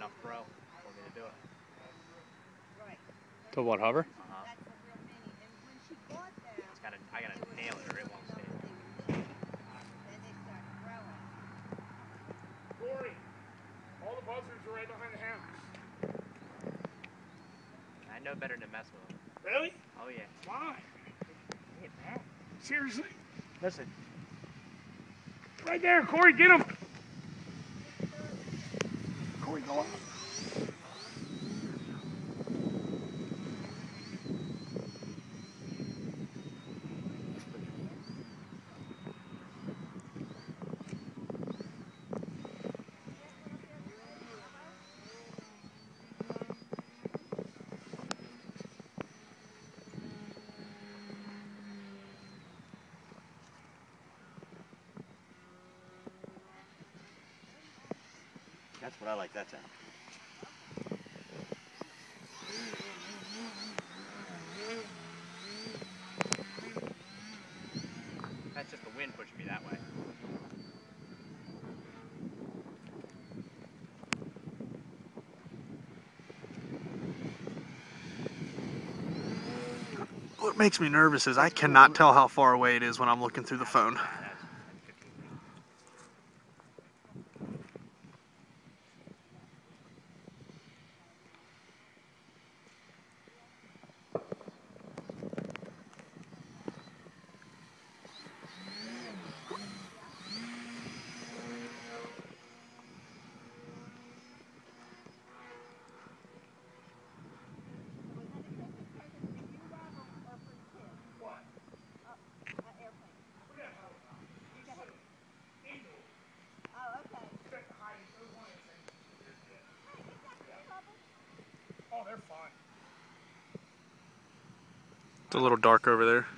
enough, bro. Told me to do it. To what, hover? I gotta nail it or it won't stay. Corey, all the buzzards are right behind the house. I know better than mess with them. Really? Oh yeah. Why? Hey, man. Seriously? Listen. Right there, Corey, get him! Corey, go up. That's what I like, that sound. That's just the wind pushing me that way. What makes me nervous is I cannot tell how far away it is when I'm looking through the phone. That's 15 feet. Oh, they're fine. It's a little dark over there.